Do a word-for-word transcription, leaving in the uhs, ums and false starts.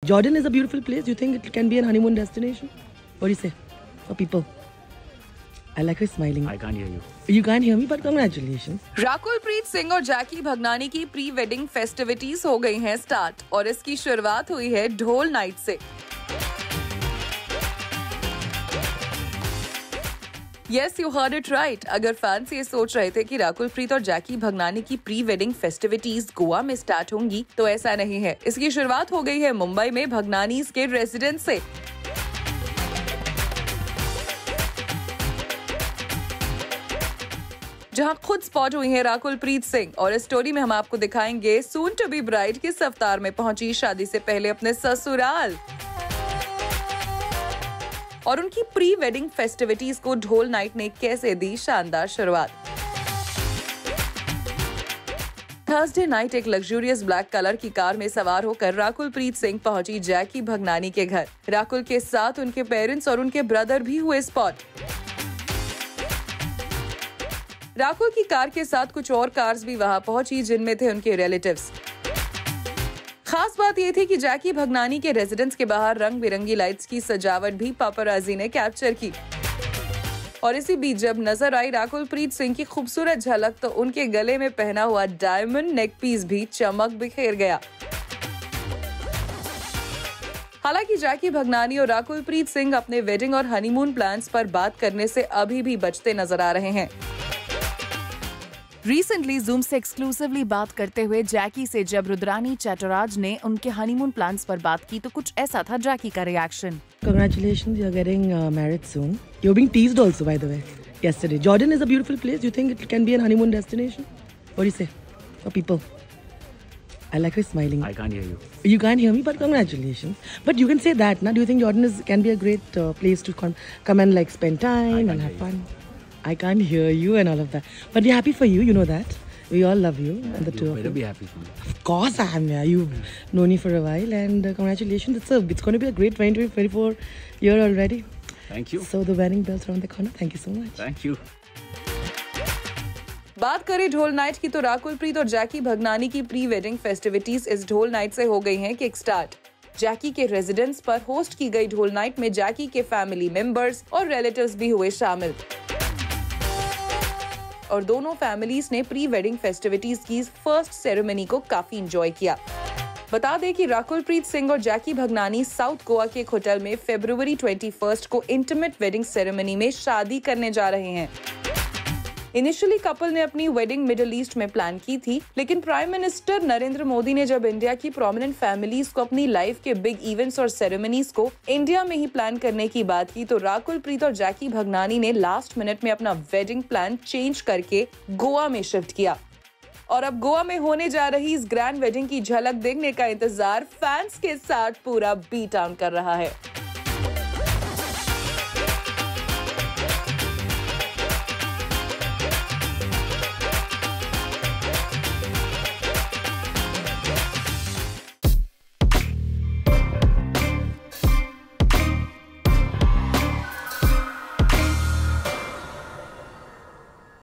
Jordan is a beautiful place. Do you think it can be a honeymoon destination? What do you say for people? I like her smiling. I can't hear you. You can't hear me, but congratulations. Rakul Preet Singh और जैकी भगनानी की pre wedding festivities हो गई हैं start और इसकी शुरुआत हुई है ढोल नाइट से। Yes, you heard it right. अगर फैंस ये सोच रहे थे कि राकुल प्रीत और जैकी भगनानी की प्री वेडिंग फेस्टिविटीज गोवा में स्टार्ट होंगी, तो ऐसा नहीं है। इसकी शुरुआत हो गई है मुंबई में भगनानीज के रेजिडेंस से। जहां खुद स्पॉट हुई हैं राकुल प्रीत सिंह और इस स्टोरी में हम आपको दिखाएंगे सून टू बी ब्राइड किस अवतार में पहुंची शादी से पहले अपने ससुराल और उनकी प्री वेडिंग फेस्टिविटीज को ढोल नाइट ने कैसे दी शानदार शुरुआत। थर्सडे नाइट एक लग्जूरियस ब्लैक कलर की कार में सवार होकर राकुल प्रीत सिंह पहुंची जैकी भगनानी के घर। राकुल के साथ उनके पेरेंट्स और उनके ब्रदर भी हुए स्पॉट। राकुल की कार के साथ कुछ और कार्स भी वहां पहुंची जिनमें थे उनके रिलेटिव्स। खास बात ये थी कि जैकी भगनानी के रेजिडेंस के बाहर रंग बिरंगी लाइट्स की सजावट भी पापराजी ने कैप्चर की और इसी बीच जब नजर आई राकुल प्रीत सिंह की खूबसूरत झलक तो उनके गले में पहना हुआ डायमंड नेक पीस भी चमक बिखेर गया। हालांकि जैकी भगनानी और राकुल प्रीत सिंह अपने वेडिंग और हनीमून प्लान्स पर बात करने से अभी भी बचते नजर आ रहे हैं। रिसेंटली जूम से एक्सक्लूसिवली बात करते हुए जैकी से जब रुद्रानी चैटराज ने उनके हनीमून प्लान्स पर बात की तो कुछ ऐसा था जैकी का reaction. Congratulations, you're getting uh, married soon. You're being teased also, by the way, yesterday. Jordan is a beautiful place. Do you think it can be a honeymoon destination? What do you say for people? I like her smiling. I can't hear you. You can't hear me, but congratulations. But you can say that, na? Do you think Jordan is can be a great uh, place to come, come and like spend time and have fun? I can't hear you and all of that. But we're happy for you, you know that. We all love you. And the You two of better you. be happy for me. Of course I am, yeah. You've known me for a while and uh, congratulations. It's, a, it's going to be a great twenty twenty-four year already. Thank you. So the wedding bells around the corner. Thank you so much. Thank you. बात करें ढोल night की तो राकुल प्रीत और जैकी भगनानी की pre wedding festivities इस ढोल night से हो गई हैं किक स्टार्ट। जैकी के रेजिडेंस पर होस्ट की गई ढोल नाइट में जैकी के फैमिली मेंबर्स और रिलेटिव्स भी हुए शामिल और दोनों फैमिलीज ने प्री वेडिंग फेस्टिविटीज की फर्स्ट सेरेमनी को काफी एंजॉय किया। बता दें कि राकुल प्रीत सिंह और जैकी भगनानी साउथ गोवा के एक होटल में फरवरी इक्कीस को इंटीमेट वेडिंग सेरेमनी में शादी करने जा रहे हैं। इनिशियली कपल ने अपनी वेडिंग मिडिल ईस्ट में प्लान की थी, लेकिन प्राइम मिनिस्टर नरेंद्र मोदी ने जब इंडिया की प्रोमिनेंट फैमिलीज को अपनी लाइफ के बिग इवेंट्स और सेरेमनीज को इंडिया में ही प्लान करने की बात की तो राकुल प्रीत और जैकी भगनानी ने लास्ट मिनट में अपना वेडिंग प्लान चेंज करके गोवा में शिफ्ट किया और अब गोवा में होने जा रही इस ग्रैंड वेडिंग की झलक देखने का इंतजार फैंस के साथ पूरा बी टाउन कर रहा है।